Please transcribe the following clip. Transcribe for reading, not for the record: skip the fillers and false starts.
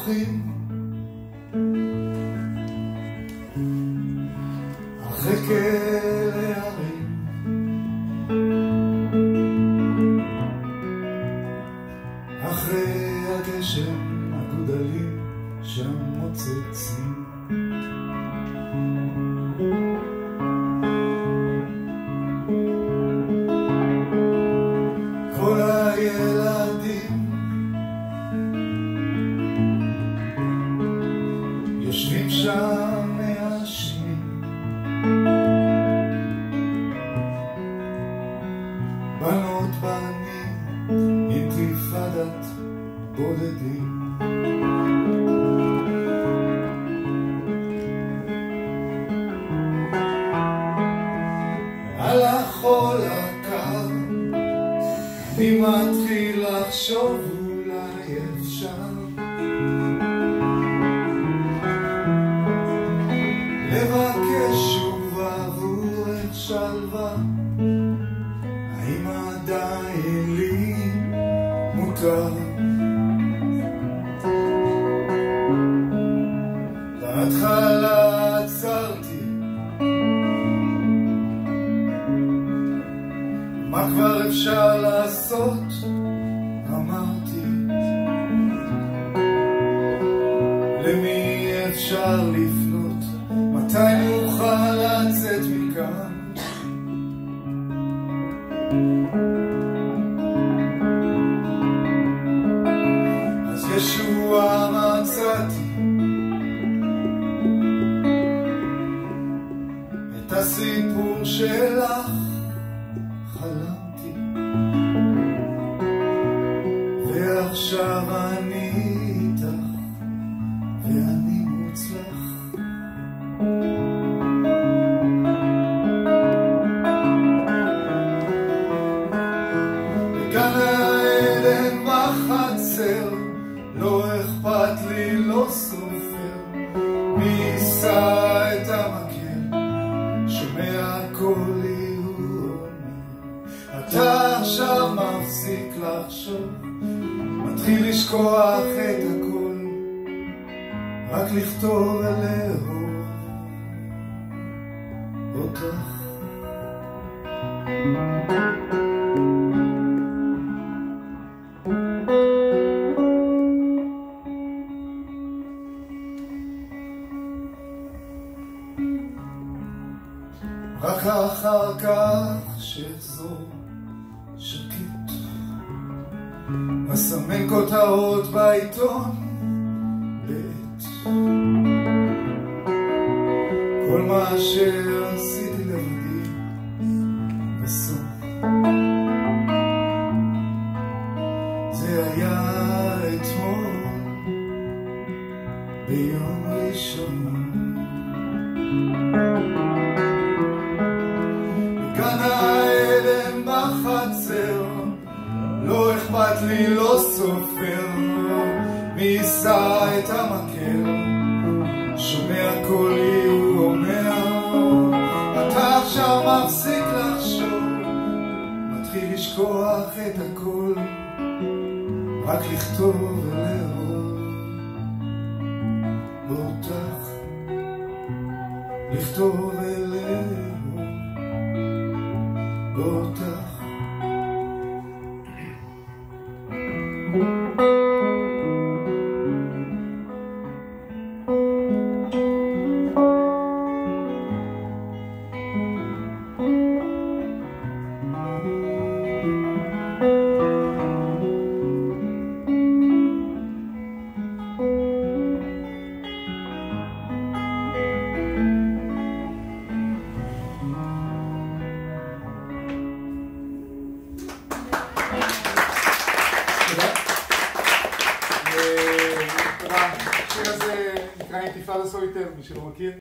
הולכים אחרי כלא הרים, אחרי הגשם הגודלים שם מוצצים. כל הילדים יושבים שם מעשנים, בנות בנים אינתיפאדת בודדים. על החול הקר אני מתחיל לחשוב אולי אפשר לבקש שוב עבורך שלווה. האם עדיין לי מותר? בהתחלה עצרתי, מה כבר אפשר לעשות? אמרתי, למי אפשר לפנות? מתי נוכל לצאת מכאן? אז ישוע מצאתי את הסיפור שלך, חלמתי ועכשיו אני איתך ואני מוצלח. בגן העדן בחצר לא אכפת לי, לא סופר מי יישא את המקל, שומע קולי הוא אומר. אתה עכשיו מפסיק לחשוב, מתחיל לשכוח את הכל, רק לכתוב ולאהוב אותך. רק אחר כך שאחזור שקט, מסמן כותרות בעיתון בעת. כל מה שעשיתי לבדי בסוף זה היה אתמול ביום ראשון. בגן העדן בחצר לא אכפת לי, לא סופר מי יישא את המקל, שומע קולי הוא אומר. אתה עכשיו מפסיק לחשוב, מתחיל לשכוח את הכל, רק לכתוב ולאהוב אותך, לכתוב ולאהוב אותך. השיר הזה נקרא אינתיפאדה סוליטר, מי שלא מכיר.